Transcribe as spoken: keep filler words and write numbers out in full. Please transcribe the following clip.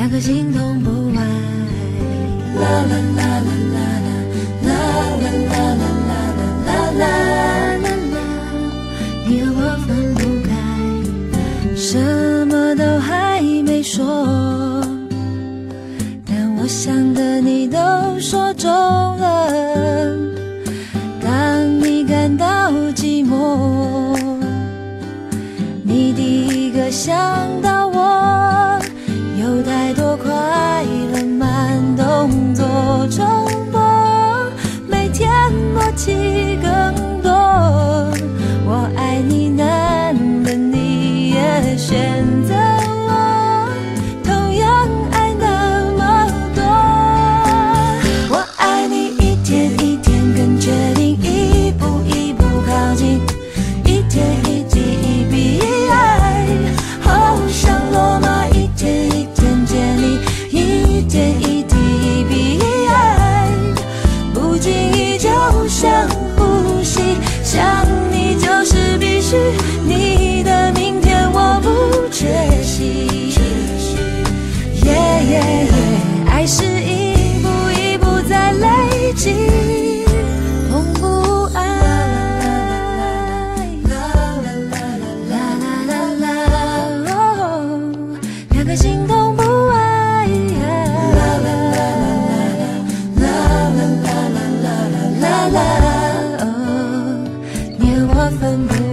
两颗心动不爱。啦啦啦啦啦啦啦啦啦啦啦啦啦啦，你和我分不开，什么都还没说，但我想的你都说中了。当你感到寂寞，你第一个想到我，有太多快乐慢动作重播，每天默契更多。我爱你难的你也选择我，同样爱那么多。我爱你一天一天更确定，一步一步靠近，一天一滴一笔一爱，好像罗马一天一天建立，一点一滴一笔一爱，不经意就像呼吸，想你就是必须，你的明天我不缺席。耶耶耶，爱是一步一步在累积，痛不爱。两颗心动不爱。啦啦啦啦啦啦啦啦啦啦啦，你和我分不